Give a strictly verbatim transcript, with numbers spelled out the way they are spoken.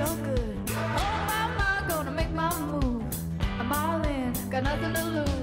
so good. Oh, mama, gonna make my move. I'm all in, got nothing to lose.